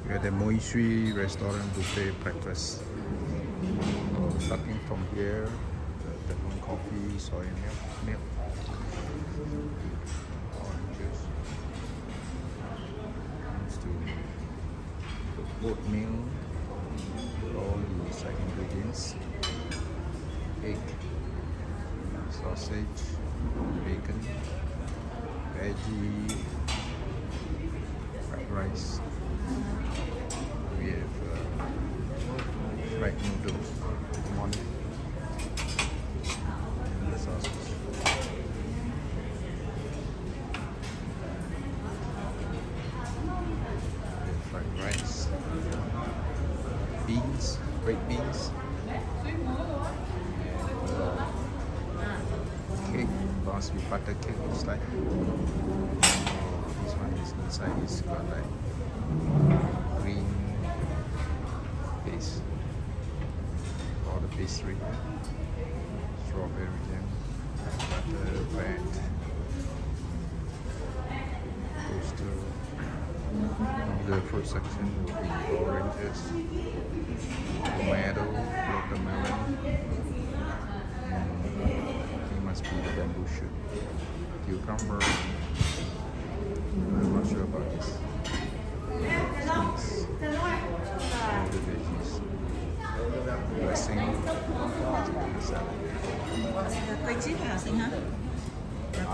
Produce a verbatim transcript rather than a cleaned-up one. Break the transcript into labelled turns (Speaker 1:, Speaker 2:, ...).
Speaker 1: We are the Moishui restaurant buffet breakfast. So starting from here, the Teflon coffee, soy milk, milk, orange juice, comes to oatmeal, all the side ingredients, egg, sausage, bacon, veggie, fried rice. We have uh, fried noodles, one, and the sausage. We have fried rice, beans, red beans, and uh, cake, raspberry butter cake looks like. This one is inside is got like green base, all the pastry, strawberry jam, butter, bread, toaster. The fruit section will be oranges, tomato, watermelon, and I think must be the bamboo shoot, cucumber. I'm not sure about this. Seeds, all the veggies, dressing, salad.
Speaker 2: Cây chip hay là xinh hả?